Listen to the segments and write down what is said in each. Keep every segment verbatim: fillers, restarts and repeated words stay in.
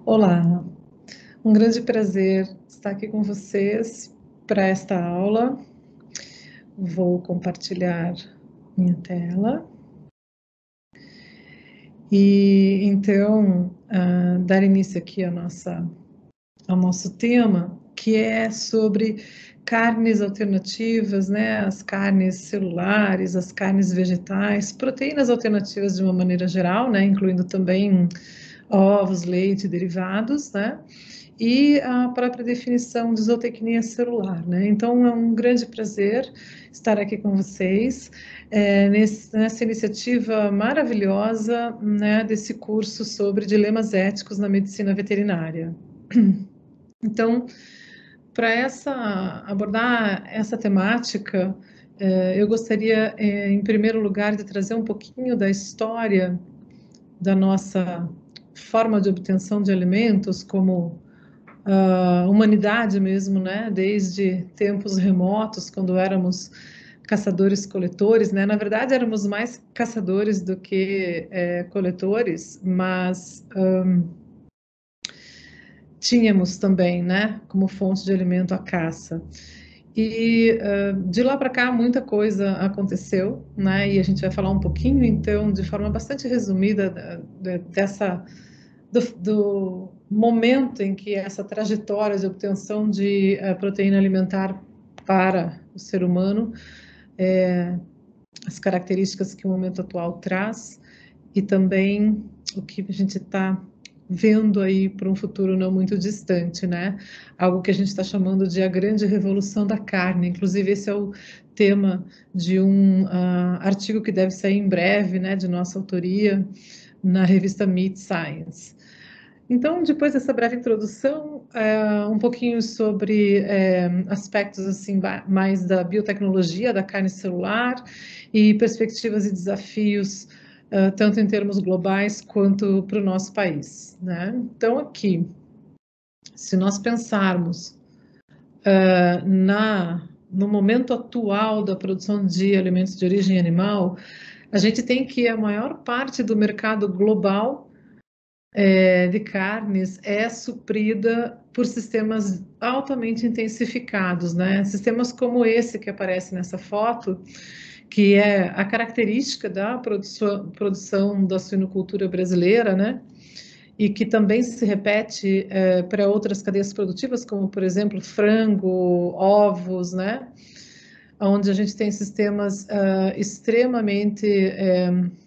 Olá, um grande prazer estar aqui com vocês para esta aula. Vou compartilhar minha tela e então uh, dar início aqui à nossa, ao nosso tema, que é sobre carnes alternativas, né? As carnes celulares, as carnes vegetais, proteínas alternativas de uma maneira geral, né? Incluindo também ovos, leite, derivados, né? E a própria definição de zootecnia celular, né? Então, é um grande prazer estar aqui com vocês é, nesse, nessa iniciativa maravilhosa, né, desse curso sobre dilemas éticos na medicina veterinária. Então, para essa abordar essa temática, é, eu gostaria, é, em primeiro lugar, de trazer um pouquinho da história da nossa forma de obtenção de alimentos como a humanidade mesmo, né? Desde tempos remotos, quando éramos caçadores-coletores, né? Na verdade, éramos mais caçadores do que é, coletores, mas hum, tínhamos também, né? Como fonte de alimento a caça. E uh, de lá para cá muita coisa aconteceu, né? E a gente vai falar um pouquinho, então, de forma bastante resumida da, da, dessa do, do momento em que essa trajetória de obtenção de uh, proteína alimentar para o ser humano, é, as características que o momento atual traz e também o que a gente está vendo aí para um futuro não muito distante, né? Algo que a gente está chamando de a grande revolução da carne. Inclusive, esse é o tema de um uh, artigo que deve sair em breve, né, de nossa autoria, na revista Meat Science. Então, depois dessa breve introdução, é, um pouquinho sobre é, aspectos assim mais da biotecnologia da carne celular e perspectivas e desafios, uh, tanto em termos globais quanto para o nosso país, né? Então, aqui, se nós pensarmos uh, na, no momento atual da produção de alimentos de origem animal, a gente tem que a maior parte do mercado global é, de carnes é suprida por sistemas altamente intensificados, né? Sistemas como esse que aparece nessa foto, que é a característica da produção, produção da suinocultura brasileira, né? E que também se repete é, para outras cadeias produtivas, como, por exemplo, frango, ovos, né? Onde a gente tem sistemas uh, extremamente é,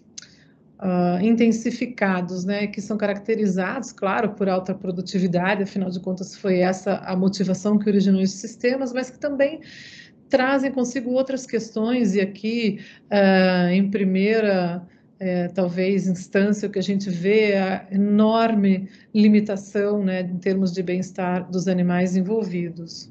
Uh, intensificados, né, que são caracterizados, claro, por alta produtividade, afinal de contas foi essa a motivação que originou esses sistemas, mas que também trazem consigo outras questões, e aqui, uh, em primeira, é, talvez, instância, o que a gente vê é a enorme limitação, né, em termos de bem-estar dos animais envolvidos.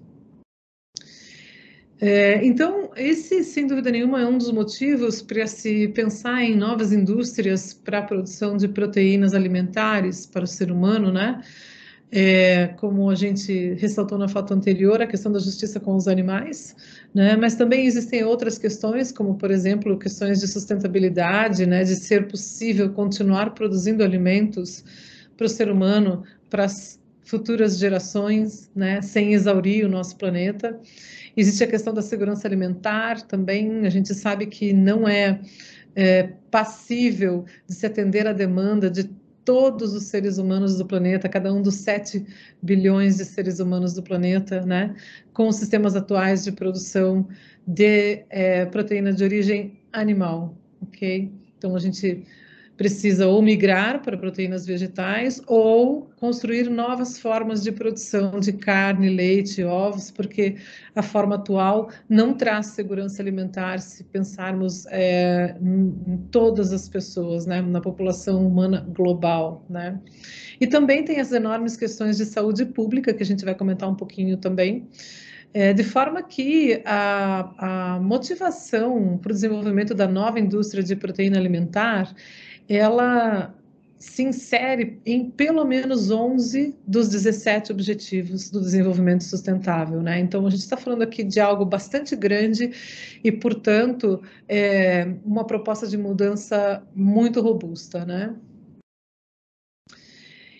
É, então, esse, sem dúvida nenhuma, é um dos motivos para se pensar em novas indústrias para a produção de proteínas alimentares para o ser humano, né? É, como a gente ressaltou na foto anterior, a questão da justiça com os animais, né? Mas também existem outras questões, como, por exemplo, questões de sustentabilidade, né? De ser possível continuar produzindo alimentos para o ser humano, para as futuras gerações, né? Sem exaurir o nosso planeta. Existe a questão da segurança alimentar também, a gente sabe que não é, é passível de se atender à demanda de todos os seres humanos do planeta, cada um dos sete bilhões de seres humanos do planeta, né, com os sistemas atuais de produção de é, proteína de origem animal, ok? Então, a gente precisa ou migrar para proteínas vegetais ou construir novas formas de produção de carne, leite, ovos, porque a forma atual não traz segurança alimentar se pensarmos é, em todas as pessoas, né, na população humana global, né? E também tem as enormes questões de saúde pública, que a gente vai comentar um pouquinho também, é, de forma que a, a motivação para o desenvolvimento da nova indústria de proteína alimentar ela se insere em pelo menos onze dos dezessete objetivos do desenvolvimento sustentável, né? Então, a gente está falando aqui de algo bastante grande e, portanto, é uma proposta de mudança muito robusta, né?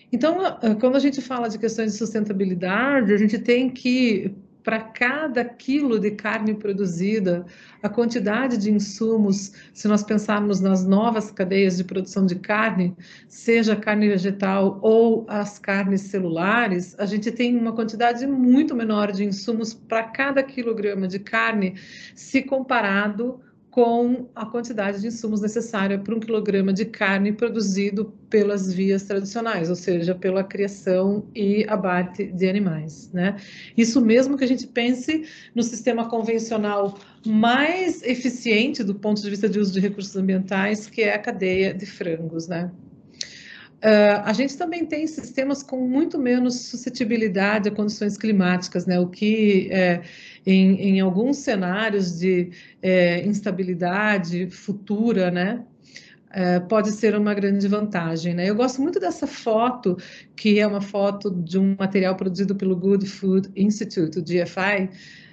Então, quando a gente fala de questões de sustentabilidade, a gente tem que, para cada quilo de carne produzida, a quantidade de insumos, se nós pensarmos nas novas cadeias de produção de carne, seja carne vegetal ou as carnes celulares, a gente tem uma quantidade muito menor de insumos para cada quilograma de carne, se comparado com a quantidade de insumos necessária para um quilograma de carne produzido pelas vias tradicionais, ou seja, pela criação e abate de animais, né? Isso mesmo que a gente pense no sistema convencional mais eficiente do ponto de vista de uso de recursos ambientais, que é a cadeia de frangos, né? Uh, a gente também tem sistemas com muito menos suscetibilidade a condições climáticas, né? O que é, em, em alguns cenários de é, instabilidade futura, né? É, pode ser uma grande vantagem, né? Eu gosto muito dessa foto, que é uma foto de um material produzido pelo Good Food Institute, o G F I,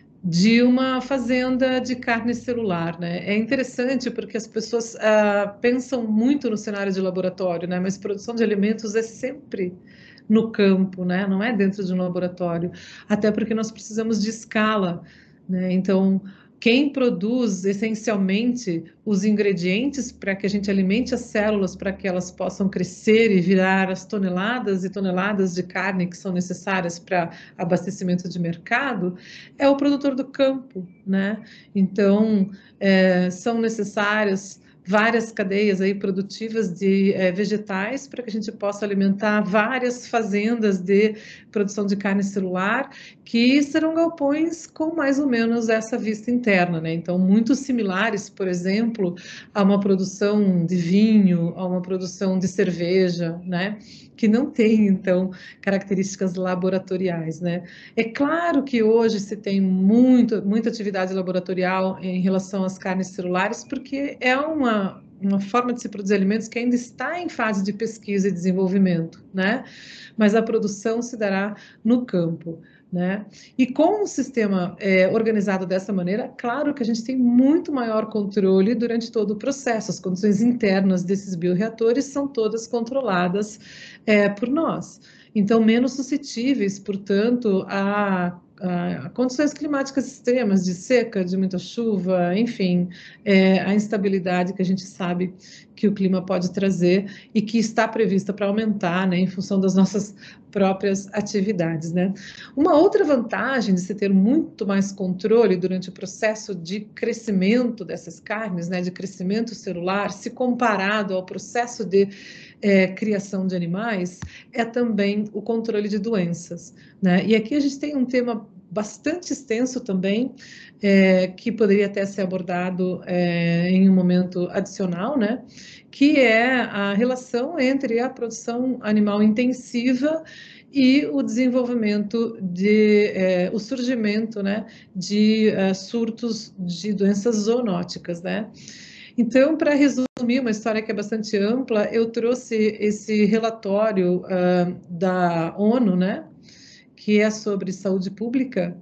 de uma fazenda de carne celular, né? É interessante porque as pessoas ah, pensam muito no cenário de laboratório, né? Mas produção de alimentos é sempre no campo, né? Não é dentro de um laboratório, até porque nós precisamos de escala, né? Então, quem produz essencialmente os ingredientes para que a gente alimente as células para que elas possam crescer e virar as toneladas e toneladas de carne que são necessárias para abastecimento de mercado, é o produtor do campo, né? Então, é, são necessárias várias cadeias aí produtivas de é, vegetais para que a gente possa alimentar várias fazendas de produção de carne celular, que serão galpões com mais ou menos essa vista interna, né? Então, muito similares, por exemplo, a uma produção de vinho, a uma produção de cerveja, né? Que não tem, então, características laboratoriais, né? É claro que hoje se tem muito, muita atividade laboratorial em relação às carnes celulares, porque é uma, uma forma de se produzir alimentos que ainda está em fase de pesquisa e desenvolvimento, né? Mas a produção se dará no campo, né? E com um sistema é, organizado dessa maneira, claro que a gente tem muito maior controle durante todo o processo. As condições internas desses bioreatores são todas controladas é, por nós. Então, menos suscetíveis, portanto, a, a, a condições climáticas extremas, de seca, de muita chuva, enfim, é, a instabilidade que a gente sabe que o clima pode trazer e que está prevista para aumentar, né, em função das nossas próprias atividades, né? Uma outra vantagem de se ter muito mais controle durante o processo de crescimento dessas carnes, né, de crescimento celular, se comparado ao processo de é, criação de animais, é também o controle de doenças, né? E aqui a gente tem um tema bastante extenso também, é, que poderia até ser abordado é, em um momento adicional, né? Que é a relação entre a produção animal intensiva e o desenvolvimento de, é, o surgimento, né, de é, surtos de doenças zoonóticas, né? Então, para resumir uma história que é bastante ampla, eu trouxe esse relatório uh, da ONU, né, que é sobre saúde pública,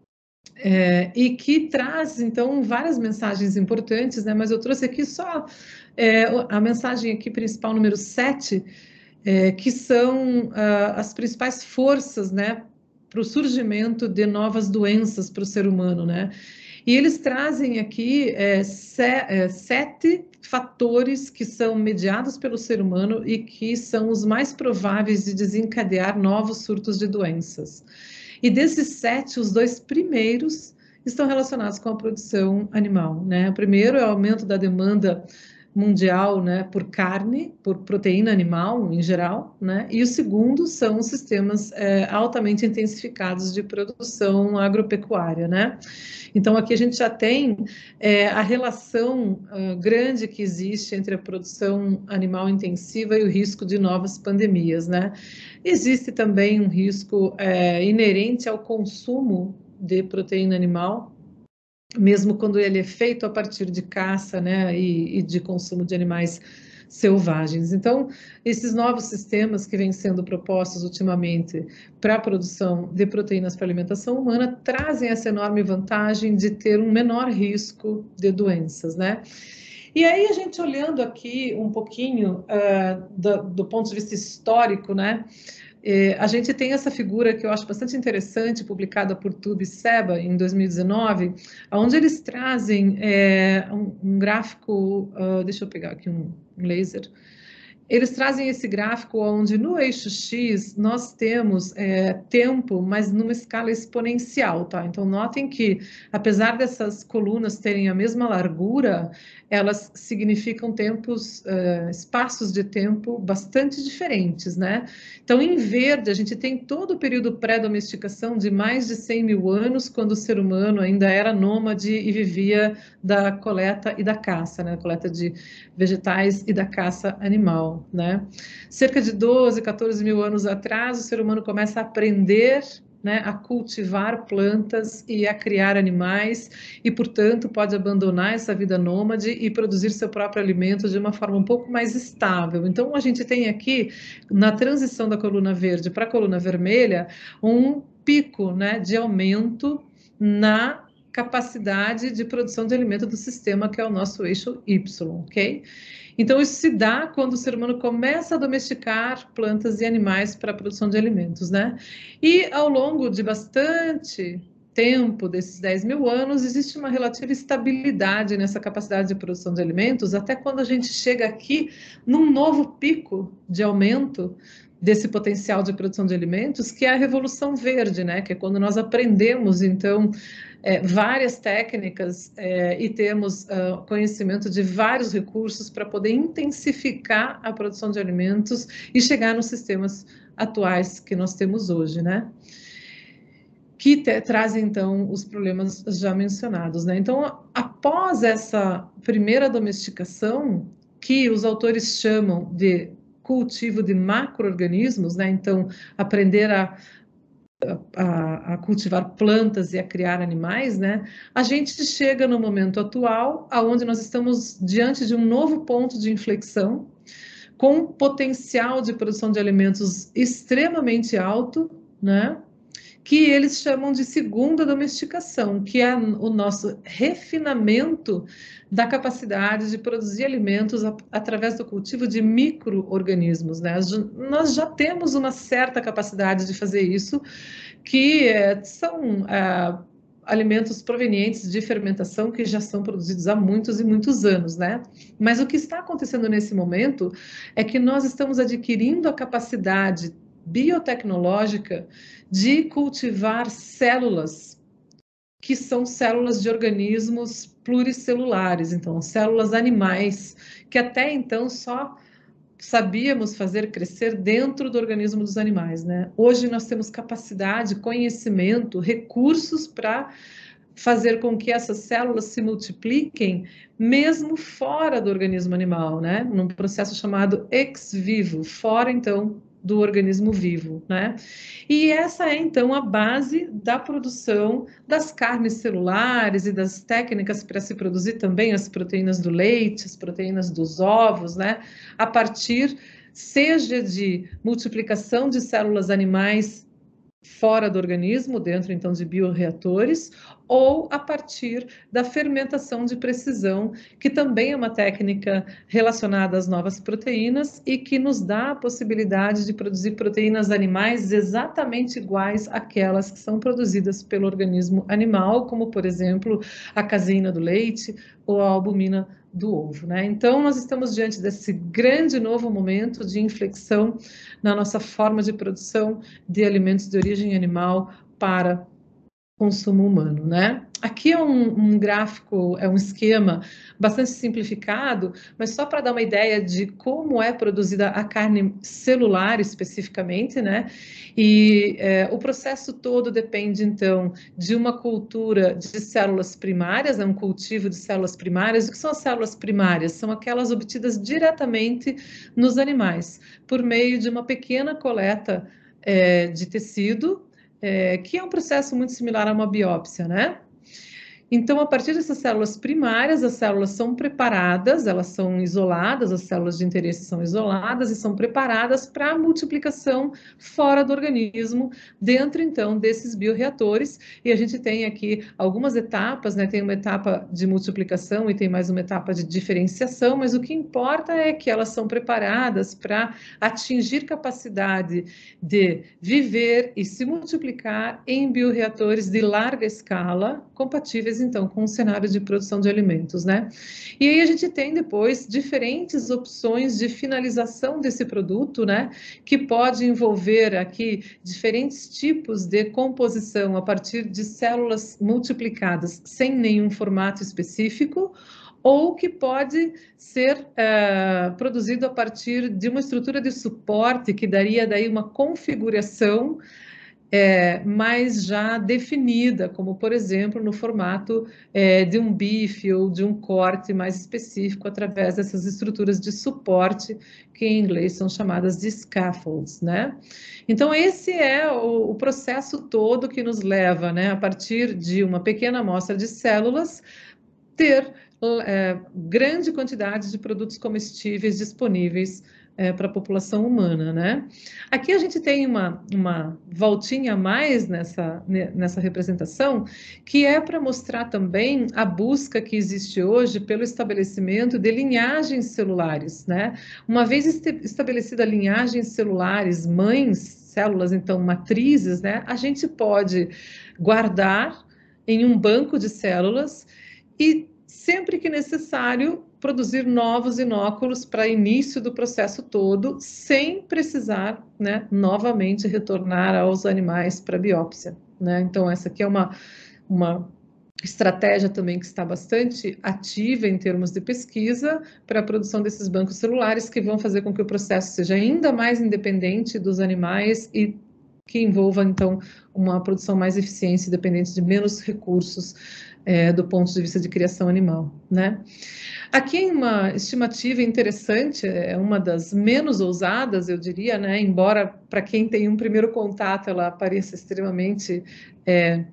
é, e que traz, então, várias mensagens importantes, né, mas eu trouxe aqui só é, a mensagem aqui principal, número sete, é, que são uh, as principais forças, né, para o surgimento de novas doenças para o ser humano, né? E eles trazem aqui é, se, é, sete fatores que são mediados pelo ser humano e que são os mais prováveis de desencadear novos surtos de doenças. E desses sete, os dois primeiros estão relacionados com a produção animal, né? O primeiro é o aumento da demanda mundial, né, por carne, por proteína animal em geral, né? E o segundo são os sistemas é, altamente intensificados de produção agropecuária, né? Então, aqui a gente já tem é, a relação uh, grande que existe entre a produção animal intensiva e o risco de novas pandemias, né? Existe também um risco é, inerente ao consumo de proteína animal, mesmo quando ele é feito a partir de caça, né, e, e de consumo de animais selvagens. Então, esses novos sistemas que vêm sendo propostos ultimamente para a produção de proteínas para alimentação humana trazem essa enorme vantagem de ter um menor risco de doenças, né? E aí a gente olhando aqui um pouquinho uh, do, do ponto de vista histórico, né? Eh, a gente tem essa figura que eu acho bastante interessante, publicada por Tube e Seba em dois mil e dezenove, onde eles trazem é, um, um gráfico, uh, deixa eu pegar aqui um, um laser. Eles trazem esse gráfico onde no eixo X nós temos é, tempo, mas numa escala exponencial, tá? Então notem que, apesar dessas colunas terem a mesma largura, elas significam tempos, uh, espaços de tempo bastante diferentes, né? Então, em verde, a gente tem todo o período pré-domesticação de mais de cem mil anos, quando o ser humano ainda era nômade e vivia da coleta e da caça, né? Coleta de vegetais e da caça animal, né? Cerca de doze, quatorze mil anos atrás, o ser humano começa a aprender, né, a cultivar plantas e a criar animais e, portanto, pode abandonar essa vida nômade e produzir seu próprio alimento de uma forma um pouco mais estável. Então, a gente tem aqui, na transição da coluna verde para a coluna vermelha, um pico, né, de aumento na capacidade de produção de alimento do sistema, que é o nosso eixo Y, ok? Então, isso se dá quando o ser humano começa a domesticar plantas e animais para a produção de alimentos, né? E ao longo de bastante tempo, desses dez mil anos, existe uma relativa estabilidade nessa capacidade de produção de alimentos, até quando a gente chega aqui num novo pico de aumento desse potencial de produção de alimentos, que é a Revolução Verde, né? Que é quando nós aprendemos, então, é, várias técnicas é, e temos uh, conhecimento de vários recursos para poder intensificar a produção de alimentos e chegar nos sistemas atuais que nós temos hoje, né? Que te, trazem, então, os problemas já mencionados, né? Então, após essa primeira domesticação, que os autores chamam de cultivo de macro-organismos, né? Então, aprender a A, a cultivar plantas e a criar animais, né? A gente chega no momento atual, aonde nós estamos diante de um novo ponto de inflexão, com um potencial de produção de alimentos extremamente alto, né? Que eles chamam de segunda domesticação, que é o nosso refinamento da capacidade de produzir alimentos a, através do cultivo de micro-organismos, né? Nós já temos uma certa capacidade de fazer isso, que é, são é, alimentos provenientes de fermentação que já são produzidos há muitos e muitos anos, né? Mas o que está acontecendo nesse momento é que nós estamos adquirindo a capacidade biotecnológica de cultivar células, que são células de organismos pluricelulares, então, células animais, que até então só sabíamos fazer crescer dentro do organismo dos animais, né? Hoje nós temos capacidade, conhecimento, recursos para fazer com que essas células se multipliquem mesmo fora do organismo animal, né? Num processo chamado ex vivo, fora então do organismo vivo, né? E essa é então a base da produção das carnes celulares e das técnicas para se produzir também as proteínas do leite, as proteínas dos ovos, né? A partir seja de multiplicação de células animais fora do organismo, dentro então de bioreatores, ou a partir da fermentação de precisão, que também é uma técnica relacionada às novas proteínas e que nos dá a possibilidade de produzir proteínas animais exatamente iguais àquelas que são produzidas pelo organismo animal, como, por exemplo, a caseína do leite ou a albumina do ovo, né? Então, nós estamos diante desse grande novo momento de inflexão na nossa forma de produção de alimentos de origem animal para consumo humano, né? Aqui é um, um gráfico, é um esquema bastante simplificado, mas só para dar uma ideia de como é produzida a carne celular especificamente, né? E é, o processo todo depende, então, de uma cultura de células primárias, é um cultivo de células primárias. O que são as células primárias? São aquelas obtidas diretamente nos animais, por meio de uma pequena coleta é, de tecido, É, que é um processo muito similar a uma biópsia, né? Então, a partir dessas células primárias, as células são preparadas, elas são isoladas, as células de interesse são isoladas e são preparadas para a multiplicação fora do organismo, dentro, então, desses bioreatores. E a gente tem aqui algumas etapas, né? Tem uma etapa de multiplicação e tem mais uma etapa de diferenciação, mas o que importa é que elas são preparadas para atingir capacidade de viver e se multiplicar em bioreatores de larga escala, compatíveis então com o cenário de produção de alimentos, né? E aí a gente tem depois diferentes opções de finalização desse produto, né? Que pode envolver aqui diferentes tipos de composição a partir de células multiplicadas sem nenhum formato específico, ou que pode ser uh, produzido a partir de uma estrutura de suporte que daria daí uma configuração É, mais já definida, como, por exemplo, no formato é, de um bife ou de um corte mais específico através dessas estruturas de suporte, que em inglês são chamadas de scaffolds, né? Então, esse é o, o processo todo que nos leva, né, a partir de uma pequena amostra de células, ter é, grande quantidade de produtos comestíveis disponíveis é, para a população humana, né? Aqui a gente tem uma, uma voltinha a mais nessa, nessa representação, que é para mostrar também a busca que existe hoje pelo estabelecimento de linhagens celulares, né? Uma vez estabelecida linhagens celulares, mães, células, então matrizes, né? A gente pode guardar em um banco de células e, sempre que necessário, produzir novos inóculos para início do processo todo, sem precisar, né, novamente retornar aos animais para biópsia, né? Então, essa aqui é uma, uma estratégia também que está bastante ativa em termos de pesquisa para a produção desses bancos celulares, que vão fazer com que o processo seja ainda mais independente dos animais e que envolva, então, uma produção mais eficiente, dependente de menos recursos é, do ponto de vista de criação animal, né? Aqui uma estimativa interessante, é uma das menos ousadas, eu diria, né? Embora para quem tem um primeiro contato ela pareça extremamente é,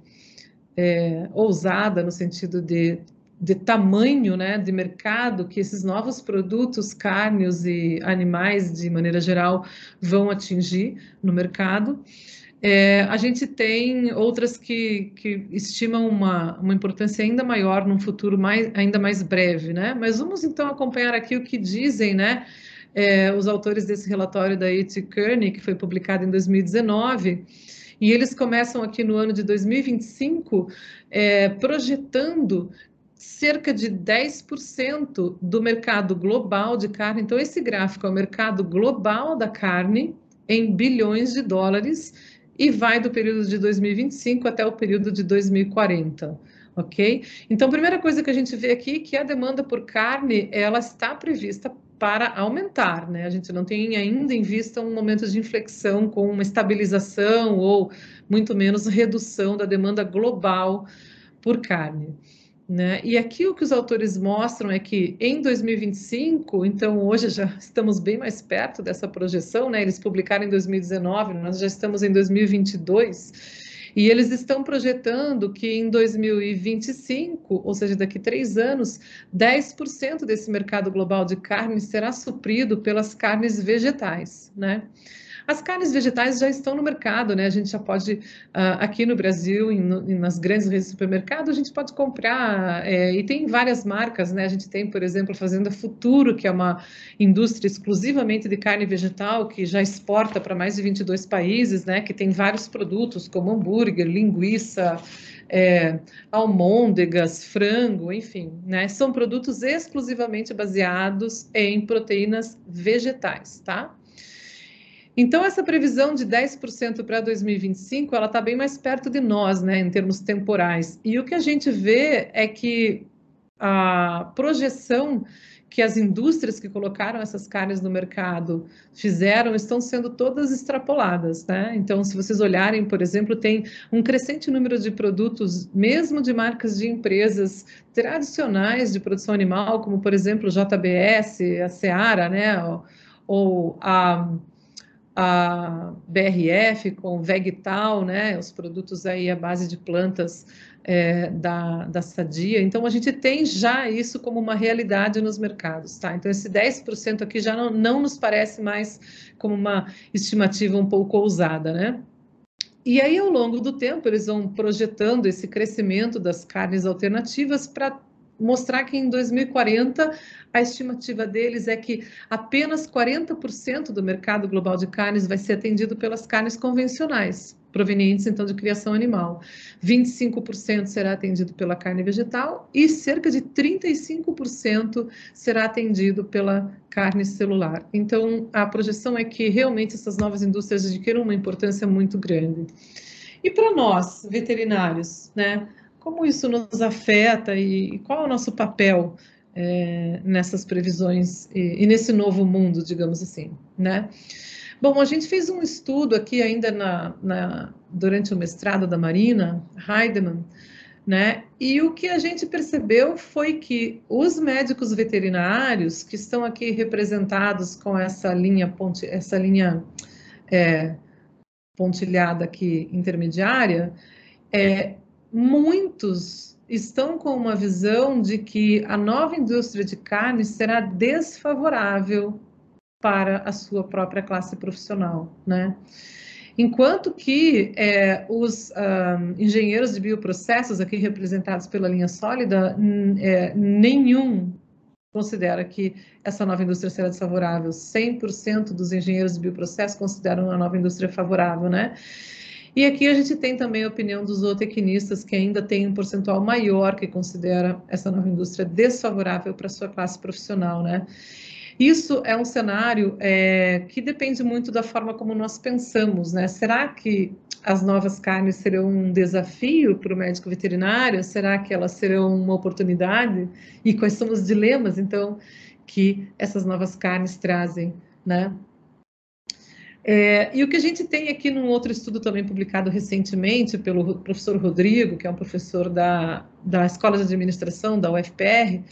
é, ousada no sentido de, de tamanho, né, de mercado que esses novos produtos cárneos e animais, de maneira geral, vão atingir no mercado. É, a gente tem outras que, que estimam uma, uma importância ainda maior num futuro mais, ainda mais breve, né? Mas vamos então acompanhar aqui o que dizem, né, é, os autores desse relatório da E T Kearney, que foi publicado em dois mil e dezenove, e eles começam aqui no ano de dois mil e vinte e cinco, é, projetando cerca de dez por cento do mercado global de carne. Então, esse gráfico é o mercado global da carne em bilhões de dólares, e vai do período de dois mil e vinte e cinco até o período de dois mil e quarenta, ok? Então, a primeira coisa que a gente vê aqui é que a demanda por carne, ela está prevista para aumentar, né? A gente não tem ainda em vista um momento de inflexão com uma estabilização ou, muito menos, redução da demanda global por carne, né? E aqui o que os autores mostram é que em dois mil e vinte e cinco, então hoje já estamos bem mais perto dessa projeção, né? Eles publicaram em dois mil e dezenove, nós já estamos em dois mil e vinte e dois, e eles estão projetando que em dois mil e vinte e cinco, ou seja, daqui a três anos, dez por cento desse mercado global de carne será suprido pelas carnes vegetais, né? As carnes vegetais já estão no mercado, né? A gente já pode, uh, aqui no Brasil, em, em, nas grandes redes de supermercado, a gente pode comprar, é, e tem várias marcas, né? A gente tem, por exemplo, a Fazenda Futuro, que é uma indústria exclusivamente de carne vegetal, que já exporta para mais de vinte e dois países, né? Que tem vários produtos, como hambúrguer, linguiça, é, almôndegas, frango, enfim, né? São produtos exclusivamente baseados em proteínas vegetais, tá? Então, essa previsão de dez por cento para dois mil e vinte e cinco, ela está bem mais perto de nós, né, em termos temporais. E o que a gente vê é que a projeção que as indústrias que colocaram essas carnes no mercado fizeram estão sendo todas extrapoladas, né? Então, se vocês olharem, por exemplo, tem um crescente número de produtos, mesmo de marcas de empresas tradicionais de produção animal, como, por exemplo, J B S, a Seara, né, ou, ou a a B R F com Vegtal, né, os produtos aí à base de plantas é, da, da Sadia. Então, a gente tem já isso como uma realidade nos mercados, tá? Então, esse dez por cento aqui já não, não nos parece mais como uma estimativa um pouco ousada, né? E aí, ao longo do tempo, eles vão projetando esse crescimento das carnes alternativas para mostrar que em dois mil e quarenta a estimativa deles é que apenas quarenta por cento do mercado global de carnes vai ser atendido pelas carnes convencionais, provenientes então de criação animal. vinte e cinco por cento será atendido pela carne vegetal e cerca de trinta e cinco por cento será atendido pela carne celular. Então, a projeção é que realmente essas novas indústrias adquiram uma importância muito grande. E para nós, veterinários, né? Como isso nos afeta e, e qual é o nosso papel é, nessas previsões e, e nesse novo mundo, digamos assim, né? Bom, a gente fez um estudo aqui ainda na, na, durante o mestrado da Marina Heidemann, né? E o que a gente percebeu foi que os médicos veterinários que estão aqui representados com essa linha ponte, essa linha é, pontilhada aqui intermediária, é, muitos estão com uma visão de que a nova indústria de carne será desfavorável para a sua própria classe profissional, né? Enquanto que é, os um, engenheiros de bioprocessos, aqui representados pela linha sólida, é, nenhum considera que essa nova indústria será desfavorável. cem por cento dos engenheiros de bioprocessos consideram a nova indústria favorável, né? E aqui a gente tem também a opinião dos zootecnistas, que ainda tem um percentual maior que considera essa nova indústria desfavorável para a sua classe profissional, né? Isso é um cenário é, que depende muito da forma como nós pensamos, né? Será que as novas carnes serão um desafio para o médico veterinário? Será que elas serão uma oportunidade? E quais são os dilemas, então, que essas novas carnes trazem, né? É, e o que a gente tem aqui num outro estudo também publicado recentemente pelo professor Rodrigo, que é um professor da, da Escola de Administração da U F P R,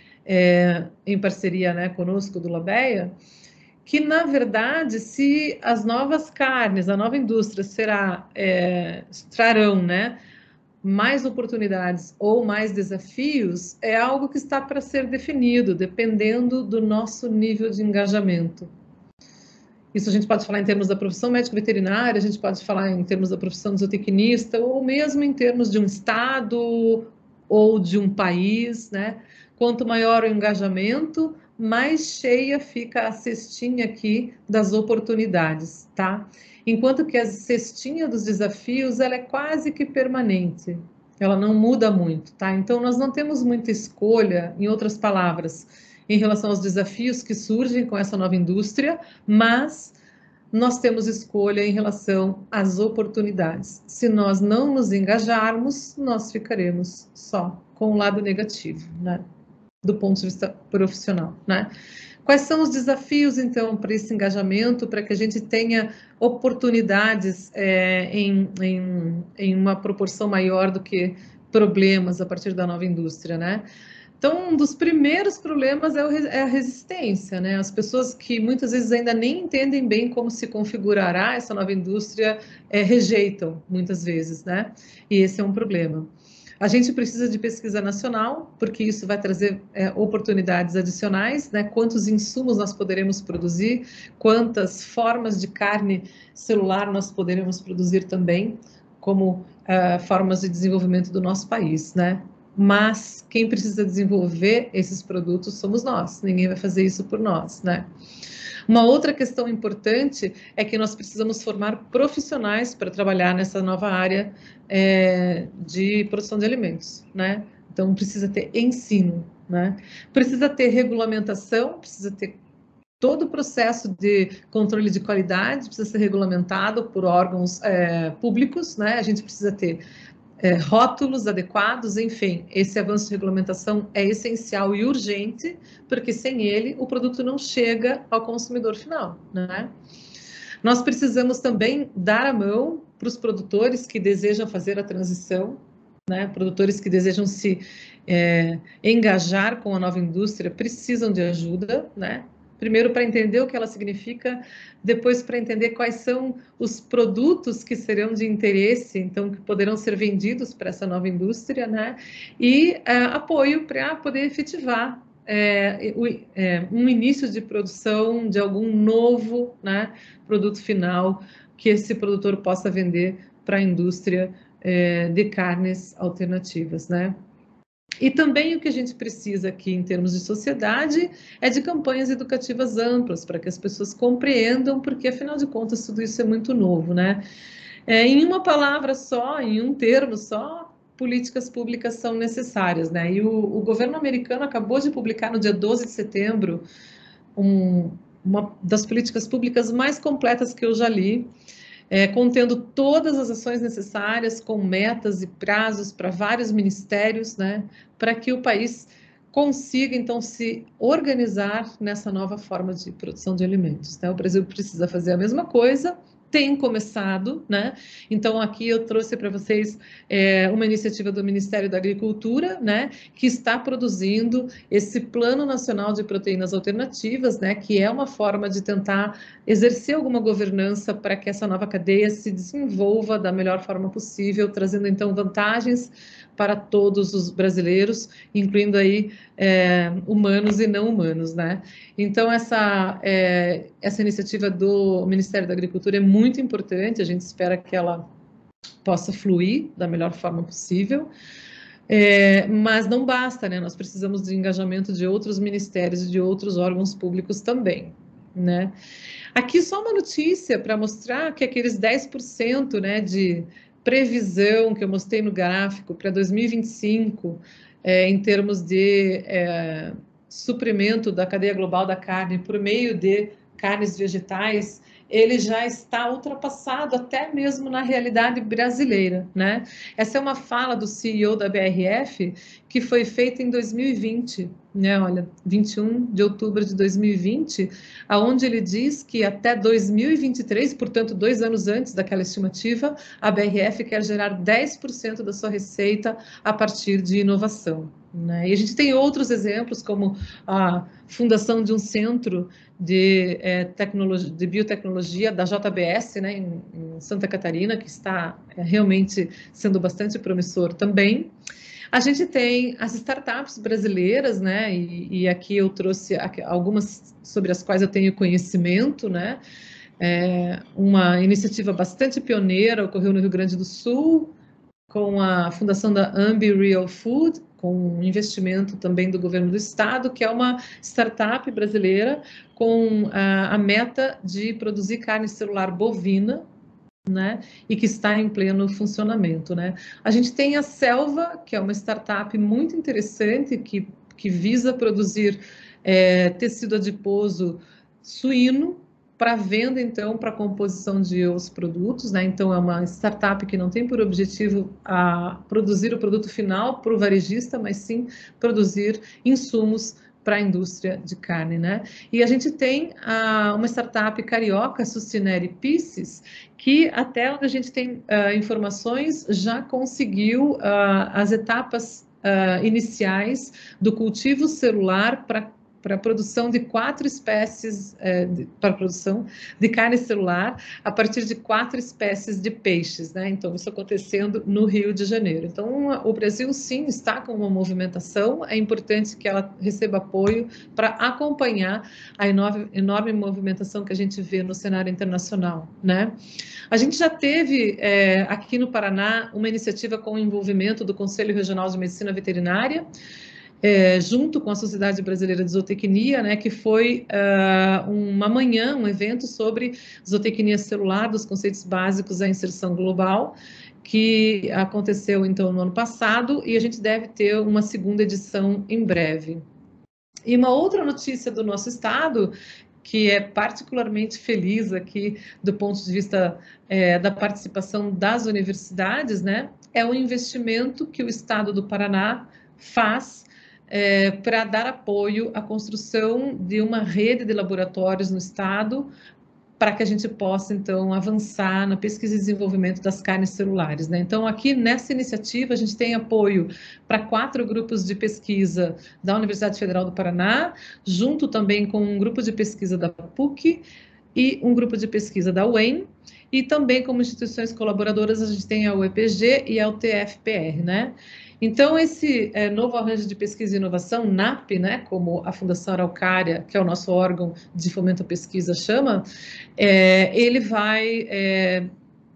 é, em parceria, né, conosco do Labeia, que na verdade, se as novas carnes, a nova indústria será, é, trarão, né, mais oportunidades ou mais desafios, é algo que está para ser definido, dependendo do nosso nível de engajamento. Isso a gente pode falar em termos da profissão médico-veterinária, a gente pode falar em termos da profissão de zootecnista, ou mesmo em termos de um estado ou de um país, né? Quanto maior o engajamento, mais cheia fica a cestinha aqui das oportunidades, tá? Enquanto que a cestinha dos desafios, ela é quase que permanente, ela não muda muito, tá? Então, nós não temos muita escolha, em outras palavras, em relação aos desafios que surgem com essa nova indústria, mas nós temos escolha em relação às oportunidades. Se nós não nos engajarmos, nós ficaremos só com o lado negativo, né? Do ponto de vista profissional, né? Quais são os desafios, então, para esse engajamento, para que a gente tenha oportunidades é, em, em, em uma proporção maior do que problemas a partir da nova indústria, né? Então, um dos primeiros problemas é, o, é, a resistência, né? As pessoas que muitas vezes ainda nem entendem bem como se configurará essa nova indústria, é, rejeitam muitas vezes, né? E esse é um problema. A gente precisa de pesquisa nacional, porque isso vai trazer é, oportunidades adicionais, né? Quantos insumos nós poderemos produzir, quantas formas de carne celular nós poderemos produzir também, como uh, formas de desenvolvimento do nosso país, né? Mas quem precisa desenvolver esses produtos somos nós, ninguém vai fazer isso por nós, né? Uma outra questão importante é que nós precisamos formar profissionais para trabalhar nessa nova área é, de produção de alimentos, né? Então, precisa ter ensino, né? Precisa ter regulamentação, precisa ter todo o processo de controle de qualidade, precisa ser regulamentado por órgãos é, públicos, né? A gente precisa ter É, rótulos adequados, enfim, esse avanço de regulamentação é essencial e urgente, porque sem ele o produto não chega ao consumidor final, né? Nós precisamos também dar a mão para os produtores que desejam fazer a transição, né? Produtores que desejam se é, engajar com a nova indústria precisam de ajuda, né? primeiro para entender o que ela significa, depois para entender quais são os produtos que serão de interesse, então, que poderão ser vendidos para essa nova indústria, né? E uh, apoio para poder efetivar é, é, um início de produção de algum novo, né, produto final que esse produtor possa vender para a indústria é, de carnes alternativas, né? E também o que a gente precisa aqui em termos de sociedade é de campanhas educativas amplas para que as pessoas compreendam, porque afinal de contas tudo isso é muito novo, né? É, em uma palavra só, em um termo só, políticas públicas são necessárias, né? E o, o governo americano acabou de publicar no dia doze de setembro um, uma das políticas públicas mais completas que eu já li, é, contendo todas as ações necessárias, com metas e prazos para vários ministérios, né, para que o país consiga, então, se organizar nessa nova forma de produção de alimentos, né? O Brasil precisa fazer a mesma coisa, tem começado, né? Então, aqui eu trouxe para vocês é, uma iniciativa do Ministério da Agricultura, né, que está produzindo esse Plano Nacional de Proteínas Alternativas, né, que é uma forma de tentar exercer alguma governança para que essa nova cadeia se desenvolva da melhor forma possível, trazendo, então, vantagens para todos os brasileiros, incluindo aí é, humanos e não humanos, né? Então, essa, é, essa iniciativa do Ministério da Agricultura é muito importante, a gente espera que ela possa fluir da melhor forma possível, é, mas não basta, né? Nós precisamos de engajamento de outros ministérios e de outros órgãos públicos também, né? Aqui só uma notícia para mostrar que aqueles dez por cento, né, de previsão que eu mostrei no gráfico para dois mil e vinte e cinco, é, em termos de é, suprimento da cadeia global da carne por meio de carnes vegetais, ele já está ultrapassado até mesmo na realidade brasileira, né? Essa é uma fala do C E O da B R F que foi feita em dois mil e vinte, né? Olha, vinte e um de outubro de dois mil e vinte, aonde ele diz que até dois mil e vinte e três, portanto, dois anos antes daquela estimativa, a B R F quer gerar dez por cento da sua receita a partir de inovação, né? E a gente tem outros exemplos, como a fundação de um centro de, é, tecnologia, de biotecnologia da J B S, né, em, em Santa Catarina, que está é, realmente sendo bastante promissor também. A gente tem as startups brasileiras, né, e, e aqui eu trouxe algumas sobre as quais eu tenho conhecimento, né, é, uma iniciativa bastante pioneira ocorreu no Rio Grande do Sul, com a fundação da Ambi Real Food, com um investimento também do governo do estado, que é uma startup brasileira com a, a meta de produzir carne celular bovina, né, e que está em pleno funcionamento, né. A gente tem a Selva, que é uma startup muito interessante, que, que visa produzir é, tecido adiposo suíno, para venda, então, para a composição de os produtos, né? Então, é uma startup que não tem por objetivo a produzir o produto final para o varejista, mas sim produzir insumos para a indústria de carne, né? E a gente tem a, uma startup carioca, Sustinere Pieces, que até onde a gente tem uh, informações, já conseguiu uh, as etapas uh, iniciais do cultivo celular para para a produção de quatro espécies, é, de, para a produção de carne celular a partir de quatro espécies de peixes, né? Então, isso acontecendo no Rio de Janeiro. Então, o Brasil, sim, está com uma movimentação, é importante que ela receba apoio para acompanhar a enorme, enorme movimentação que a gente vê no cenário internacional, né? A gente já teve, é, aqui no Paraná, uma iniciativa com o envolvimento do Conselho Regional de Medicina Veterinária, É, junto com a Sociedade Brasileira de Zootecnia, né, que foi uh, uma manhã, um evento sobre zootecnia celular, dos conceitos básicos da inserção global, que aconteceu, então, no ano passado, e a gente deve ter uma segunda edição em breve. E uma outra notícia do nosso estado, que é particularmente feliz aqui do ponto de vista é, da participação das universidades, né, é o investimento que o estado do Paraná faz É, para dar apoio à construção de uma rede de laboratórios no estado para que a gente possa, então, avançar na pesquisa e desenvolvimento das carnes celulares, né? Então, aqui nessa iniciativa, a gente tem apoio para quatro grupos de pesquisa da Universidade Federal do Paraná, junto também com um grupo de pesquisa da P U C e um grupo de pesquisa da U E M, e também como instituições colaboradoras, a gente tem a U E P G e a U T F P R, né? Então, esse é, novo arranjo de pesquisa e inovação, N A P, né, como a Fundação Araucária, que é o nosso órgão de fomento à pesquisa, chama, é, ele vai é,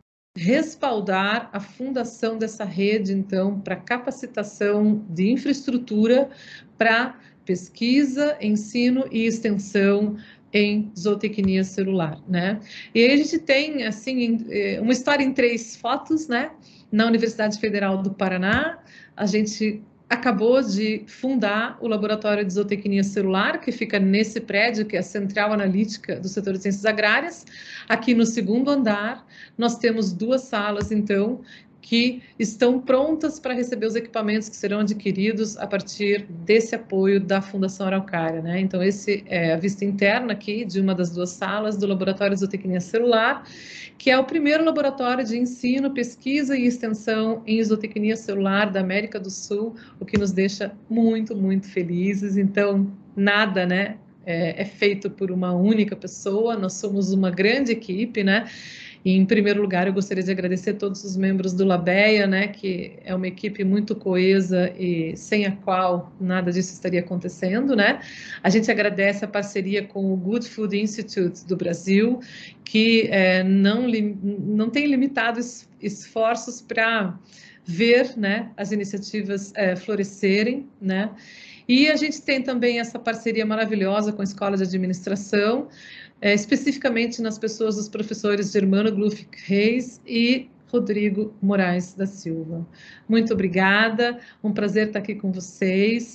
respaldar a fundação dessa rede, então, para capacitação de infraestrutura para pesquisa, ensino e extensão em zootecnia celular, né? E aí a gente tem, assim, uma história em três fotos, né? Na Universidade Federal do Paraná, a gente acabou de fundar o Laboratório de Zootecnia Celular, que fica nesse prédio, que é a Central Analítica do Setor de Ciências Agrárias. Aqui no segundo andar, nós temos duas salas, então, que estão prontas para receber os equipamentos que serão adquiridos a partir desse apoio da Fundação Araucária, né? Então, esse é a vista interna aqui de uma das duas salas do Laboratório de Zootecnia Celular, que é o primeiro laboratório de ensino, pesquisa e extensão em zootecnia celular da América do Sul, o que nos deixa muito, muito felizes. Então, nada, né, é, é feito por uma única pessoa, nós somos uma grande equipe, né? E, em primeiro lugar, eu gostaria de agradecer a todos os membros do LABEA, né, que é uma equipe muito coesa e sem a qual nada disso estaria acontecendo, né? A gente agradece a parceria com o Good Food Institute do Brasil, que é, não, não tem limitado esforços para ver, né, as iniciativas é, florescerem, né? E a gente tem também essa parceria maravilhosa com a Escola de Administração, É, especificamente nas pessoas dos professores Germano Glufik Reis e Rodrigo Moraes da Silva. Muito obrigada, um prazer estar aqui com vocês.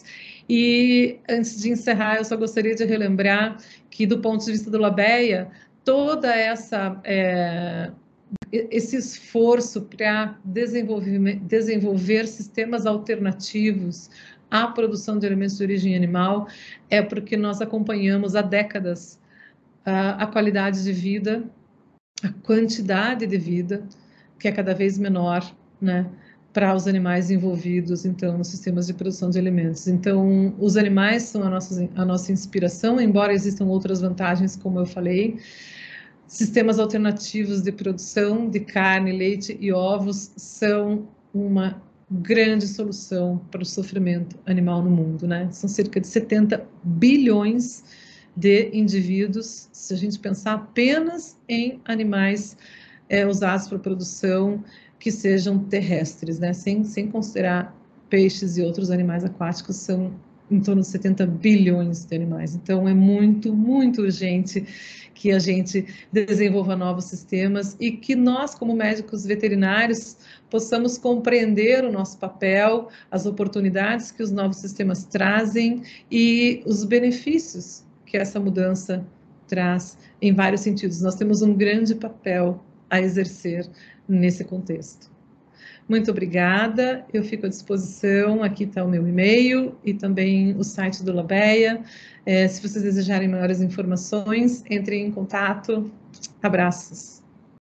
E antes de encerrar, eu só gostaria de relembrar que, do ponto de vista do LABEA, toda essa é, esse esforço para desenvolver sistemas alternativos à produção de alimentos de origem animal é porque nós acompanhamos há décadas a qualidade de vida, a quantidade de vida, que é cada vez menor, né, para os animais envolvidos, então, nos sistemas de produção de alimentos. Então, os animais são a nossa, a nossa inspiração, embora existam outras vantagens, como eu falei. Sistemas alternativos de produção de carne, leite e ovos são uma grande solução para o sofrimento animal no mundo, né? São cerca de setenta bilhões de indivíduos, se a gente pensar apenas em animais é, usados para produção que sejam terrestres, né? Sem, sem considerar peixes e outros animais aquáticos, são em torno de setenta bilhões de animais. Então, é muito, muito urgente que a gente desenvolva novos sistemas e que nós, como médicos veterinários, possamos compreender o nosso papel, as oportunidades que os novos sistemas trazem e os benefícios que essa mudança traz em vários sentidos. Nós temos um grande papel a exercer nesse contexto. Muito obrigada, eu fico à disposição, aqui está o meu e-mail e também o site do LABEA. É, se vocês desejarem maiores informações, entrem em contato. Abraços.